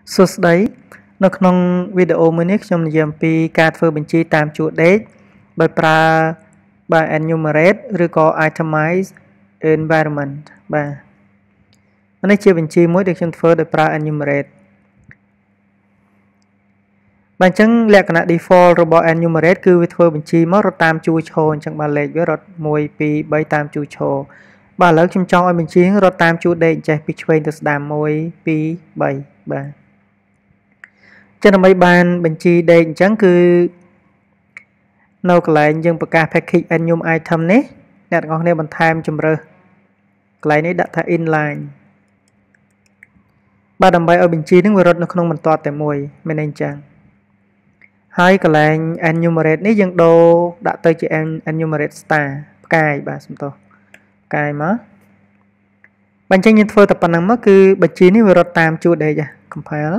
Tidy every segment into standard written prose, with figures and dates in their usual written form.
សួស្តីនៅក្នុងវីដេអូមួយនេះខ្ញុំនិយាយអំពីការធ្វើបញ្ជីតាមជួរដេកដោយប្រើបាទ enumerate ឬក៏ itemize environment បាទនេះជាបញ្ជីមួយដែលខ្ញុំធ្វើដោយប្រើ enumerate បាទអញ្ចឹងលក្ខណៈ default របស់ enumerate គឺវាធ្វើបញ្ជីមករត់តាមជួរឈរអញ្ចឹងបាទលេខវារត់1 2 3តាមជួរឈរបាទឥឡូវខ្ញុំចង់ឲ្យបញ្ជីរត់តាមជួរដេកចេះពីឆ្វេងទៅស្ដាំ1 2 3បាទចឹងដើម្បីបានបញ្ជីដេកអញ្ចឹងគឺនៅកន្លែងយើងប្រកាស package enum item នេះអ្នកទាំងអស់គ្នាបន្ថែមជម្រើសកន្លែងនេះដាក់ថា inline បាទដើម្បីឲ្យបញ្ជីនឹងវារត់នៅក្នុងបន្ទាត់តែមួយមានន័យអញ្ចឹងហើយកន្លែង enumerate នេះយើងដូរដាក់ទៅជា enumerate star ផ្កាយបាទសំទោសផ្កាយមកបើអញ្ចឹងយើងធ្វើតែប៉ុណ្្នឹងមកគឺបញ្ជីនេះវារត់តាមជួរដេក compile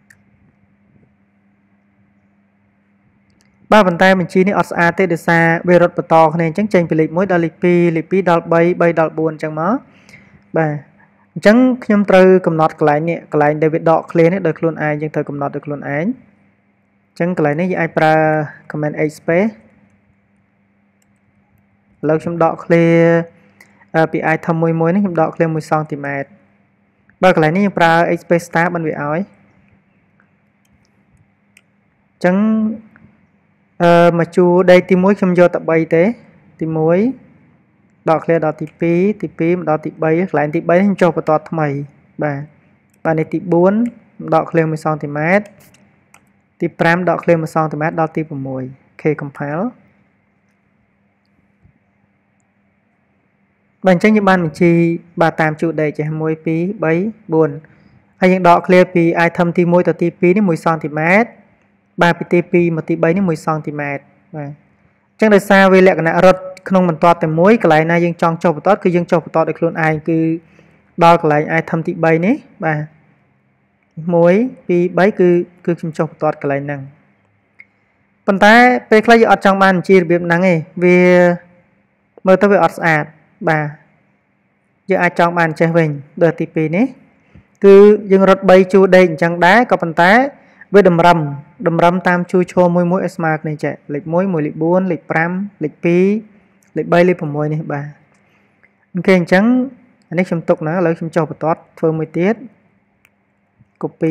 បាទប៉ុន្តែបញ្ជីនេះអត់ស្អាតទេដោយសារវារត់បន្តគ្នាអញ្ចឹងចេញពីលេខ1ដល់លេខ2លេខ2ដល់3 3ដល់4អញ្ចឹងមកបាទអញ្ចឹងខ្ញុំត្រូវកំណត់កន្លែងនេះកន្លែងដែលវាដក clear នេះដោយខ្លួនឯងយើងត្រូវកំណត់ដោយខ្លួនឯងអញ្ចឹងកន្លែងនេះយើងអាចប្រើ command h space ឥឡូវខ្ញុំដក clear ពី item មួយនេះខ្ញុំដក clear 1 cm បាទកន្លែងនេះយើងប្រើ h space star បានវាឲ្យអញ្ចឹងមកជួរដេកទី1ខ្ញុំយកតែ3ទេទី1ដក clear ដល់ទី2ទី2មកដល់ទី3កន្លែងទី3ខ្ញុំចុះបន្ទាត់ថ្មីបាទនេះទី4ដក clear 1 cm ទី5ដក clear 1 cm ដល់ទី6 OK compile បាទអញ្ចឹងយើងបានបញ្ជីបាទតាមជួរដេកចេះ1 2 3 4ហើយយើងដក clear ពី item ទី1ទៅទី2នេះ1 cm បាទពីទី2មកទី3នេះ1 cm បាទអញ្ចឹងដោយសារវាលក្ខណៈរត់ក្នុងបន្ទាត់តែមួយកន្លែងណាយើងចង់ចុះបន្ទាត់គឺយើងចុះបន្ទាត់ដោយខ្លួនឯងគឺដល់កន្លែង item ទី3នេះបាទ1 2 3គឺខ្ញុំចុះបន្ទាត់កន្លែងហ្នឹងប៉ុន្តែពេលខ្លះយើងអត់ចង់បានបញ្ជីរបៀបហ្នឹងទេវាមើលទៅវាអត់ស្អាតបាទយើងអាចចង់បានចេះវិញដល់ទី2នេះគឺយើងរត់3ជួរដេកអញ្ចឹងដែរក៏ប៉ុន្តែវាតម្រឹមតាមជួរឈរមួយឲ្យស្មើគ្នាចេះលេខ1 1លេខ4លេខ5លេខ2លេខ3លេខ6នេះបាទអូខេអញ្ចឹងអានេះខ្ញុំទុកណាឥឡូវខ្ញុំចុះបន្ទាត់ធ្វើមួយទៀត copy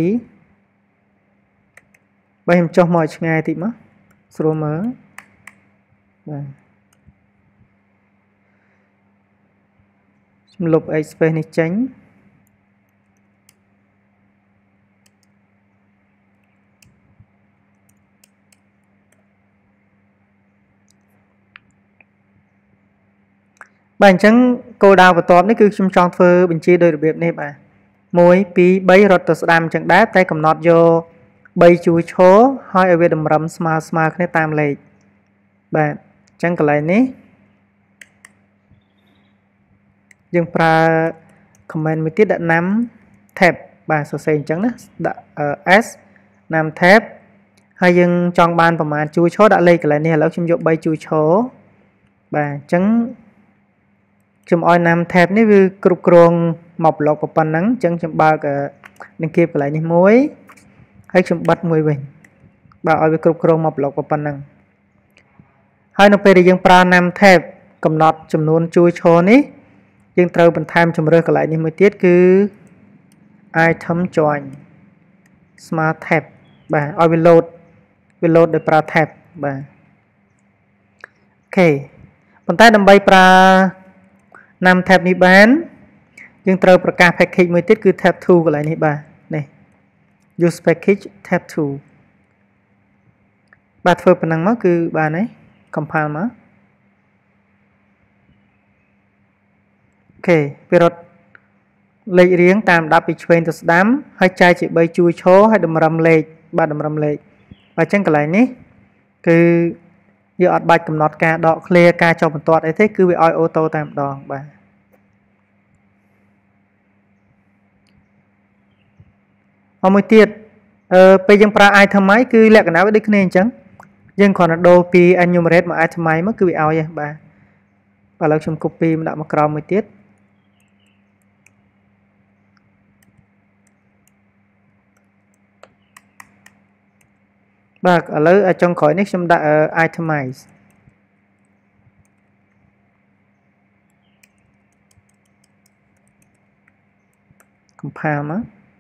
បើខ្ញុំចុះមកឲ្យឆ្ងាយតិចមកស្រួលមើលបាទខ្ញុំលុប H space នេះចេញបាទអញ្ចឹងគោលដៅបន្ទាប់នេះគឺខ្ញុំចង់ធ្វើបញ្ជីដោយរបៀបនេះបាទ1 2 3រត់ទៅស្ដាំអញ្ចឹងដែរតែកំណត់យក3ជួរឈរហើយឲ្យវាតម្រឹមស្មើគ្នាតាមលេខបាទអញ្ចឹងកន្លែងនេះយើងប្រើ command មួយទៀតដាក់ num tab បាទសរសេរអញ្ចឹងណាដាក់ s num tab ហើយយើងចង់បានប្រមាណជួរឈរដាក់លេខកន្លែងនេះឥឡូវខ្ញុំយក3ជួរឈរបាទអញ្ចឹងខ្ញុំឲ្យ num tab នេះវាគ្រប់គ្រងមកប្លុកប៉ុណ្ណឹងអញ្ចឹងខ្ញុំបើកនឹងគៀបកន្លែងនេះមួយហើយខ្ញុំបិទមួយវិញបាទឲ្យវាគ្រប់គ្រងមកប្លុកប៉ុណ្ណឹងហើយនៅពេលដែលយើងប្រើ num tab កំណត់ចំនួនជួរឈរនេះយើងត្រូវបន្ថែមជម្រើសកន្លែងនេះមួយទៀតគឺ item join smart tab បាទឲ្យវា load ដោយប្រើ tab បាទអូខេប៉ុន្តែដើម្បីប្រើ num tab នេះបានយើងត្រូវប្រកាស package មួយទៀតគឺ tab 2កន្លែងនេះបាទនេះ use package tab 2បាទធ្វើប៉ុណ្ណឹងមកគឺបានហើយ compile មកអូខេវារត់លេខរៀងតាមដាប់ពីឆ្វេងទៅស្ដាំហើយចែកជា3ជួរឈរហើយតម្រឹមលេខបាទតម្រឹមលេខបាទអញ្ចឹងកន្លែងនេះគឺយើងអត់បាច់កំណត់ការដក clear ការចុះបន្ទាត់អីទេគឺវាឲ្យអូតូតែម្ដងបាទមួយទៀតពេលយើងប្រើ itemize គឺលក្ខណៈវាដូចគ្នាអញ្ចឹងយើងគ្រាន់តែដូរពី enumerate មក itemize មកគឺវាឲ្យហ្នឹងបាទឥឡូវខ្ញុំ copy មកដាក់មកក្រោមមួយទៀតបាទឥឡូវចុងក្រោយនេះខ្ញុំដាក់ itemize compile មក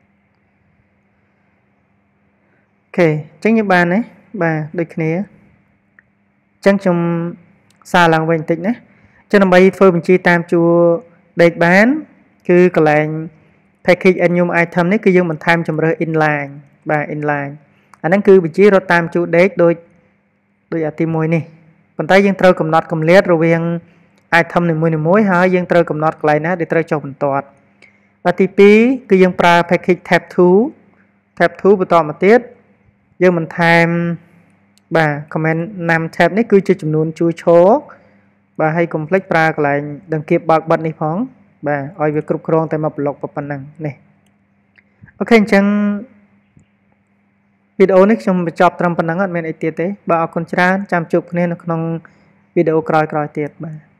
អូខេអញ្ចឹងយើងបានទេបាទដូចគ្នាអញ្ចឹងខ្ញុំសារឡើងវិញបន្តិចណាអញ្ចឹងដើម្បីធ្វើបញ្ជីតាមជួរ date បានគឺកន្លែង package add new item នេះគឺយើងបន្ថែមជម្រើស inline បាទ inline អាហ្នឹងគឺបញ្ជីរត់តាមជួរ date ដូចអាទី1នេះប៉ុន្តែយើងត្រូវកំណត់កម្រិតរវាង item នីមួយៗហើយយើងត្រូវកំណត់កន្លែងណាដែលត្រូវចុះបន្ទាត់បាទទី2គឺយើងប្រើ package tab 2 បន្តមកទៀតយើងបន្ថែមបាទ comment num tab នេះគឺជាចំនួនជួរឈរបាទហើយកុំភ្លេចប្រើកន្លែងដង្កៀបបើកបិទនេះផងបាទឲ្យវាគ្រប់គ្រងតែមួយប្លុកប៉ុណ្ណឹងនេះអូខេអញ្ចឹងវីដេអូនេះខ្ញុំបញ្ចប់ត្រឹមប៉ុណ្ណឹងអត់មានអីទៀតទេបាទអរគុណច្រើនចាំជួបគ្នានៅក្នុងវីដេអូក្រោយៗទៀតបាទ